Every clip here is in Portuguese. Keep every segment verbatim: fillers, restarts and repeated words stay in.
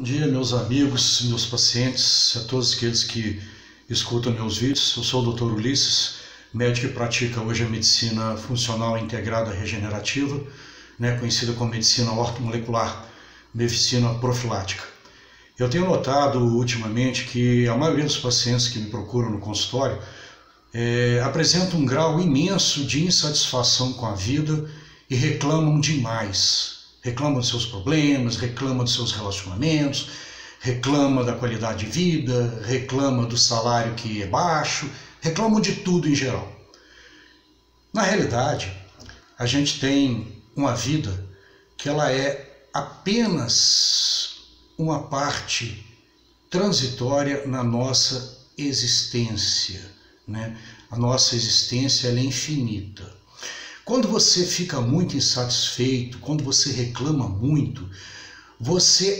dia, meus amigos, meus pacientes, a todos aqueles que escutam meus vídeos. Eu sou o doutor Ulisses, médico que pratica hoje a medicina funcional integrada regenerativa, né, conhecida como medicina ortomolecular, medicina profilática. Eu tenho notado ultimamente que a maioria dos pacientes que me procuram no consultório é, apresenta um grau imenso de insatisfação com a vida e reclamam demais. Reclama dos seus problemas, reclama dos seus relacionamentos, reclama da qualidade de vida, reclama do salário que é baixo, reclamam de tudo em geral. Na realidade, a gente tem uma vida que ela é apenas uma parte transitória na nossa existência, né? A nossa existência ela é infinita. Quando você fica muito insatisfeito, quando você reclama muito, você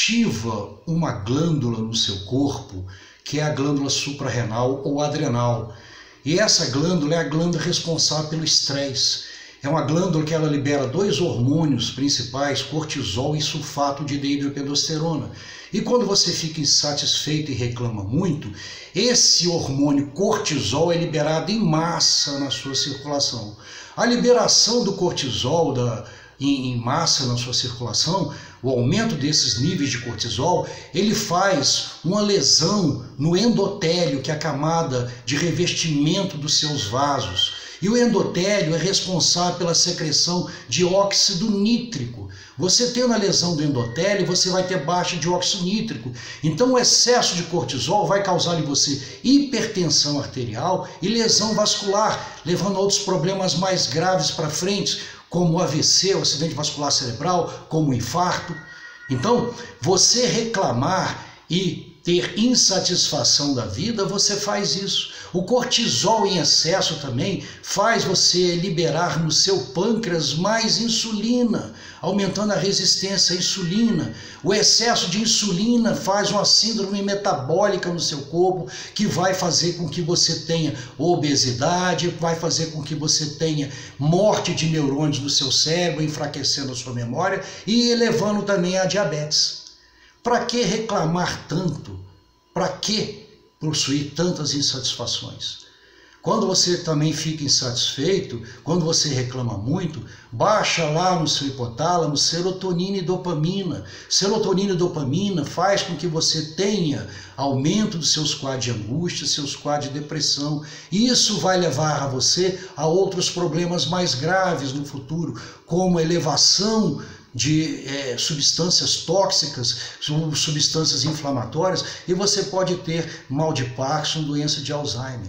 ativa uma glândula no seu corpo, que é a glândula suprarrenal ou adrenal. E essa glândula é a glândula responsável pelo estresse. É uma glândula que ela libera dois hormônios principais, cortisol e sulfato de dihidroepiandrosterona. E quando você fica insatisfeito e reclama muito, esse hormônio cortisol é liberado em massa na sua circulação. A liberação do cortisol da, em, em massa na sua circulação, o aumento desses níveis de cortisol, ele faz uma lesão no endotélio, que é a camada de revestimento dos seus vasos. E o endotélio é responsável pela secreção de óxido nítrico. Você tendo a lesão do endotélio, você vai ter baixa de óxido nítrico. Então o excesso de cortisol vai causar em você hipertensão arterial e lesão vascular, levando a outros problemas mais graves para frente, como o A V C, o acidente vascular cerebral, como o infarto. Então, você reclamar e ter insatisfação da vida, você faz isso. O cortisol em excesso também faz você liberar no seu pâncreas mais insulina, aumentando a resistência à insulina. O excesso de insulina faz uma síndrome metabólica no seu corpo, que vai fazer com que você tenha obesidade, vai fazer com que você tenha morte de neurônios no seu cérebro, enfraquecendo a sua memória e elevando também a diabetes. Para que reclamar tanto? Para que possuir tantas insatisfações? Quando você também fica insatisfeito, quando você reclama muito, baixa lá no seu hipotálamo serotonina e dopamina. Serotonina e dopamina faz com que você tenha aumento dos seus quadros de angústia, seus quadros de depressão. E isso vai levar a você a outros problemas mais graves no futuro, como a elevação de é, substâncias tóxicas, substâncias inflamatórias, e você pode ter mal de Parkinson, doença de Alzheimer.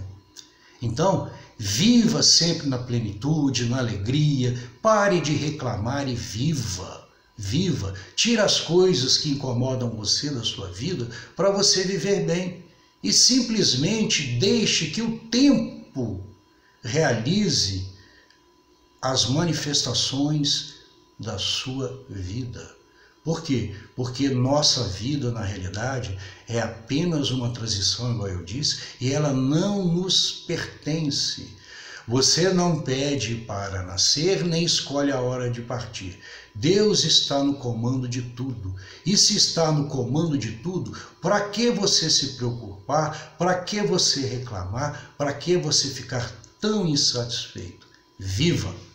Então, viva sempre na plenitude, na alegria, pare de reclamar e viva, viva. Tira as coisas que incomodam você da sua vida para você viver bem e simplesmente deixe que o tempo realize as manifestações da sua vida. Por quê? Porque nossa vida, na realidade, é apenas uma transição, igual eu disse, e ela não nos pertence. Você não pede para nascer, nem escolhe a hora de partir. Deus está no comando de tudo. E se está no comando de tudo, para que você se preocupar? Para que você reclamar? Para que você ficar tão insatisfeito? Viva!